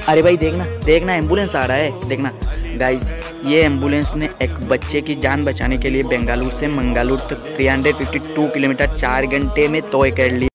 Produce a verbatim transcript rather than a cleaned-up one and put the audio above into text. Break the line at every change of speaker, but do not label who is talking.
अरे भाई देखना देखना, एम्बुलेंस आ रहा है देखना। गाइस ये एम्बुलेंस ने एक बच्चे की जान बचाने के लिए बेंगलुरु से मंगलुरु तक तीन सौ बावन किलोमीटर चार घंटे में तय कर ली।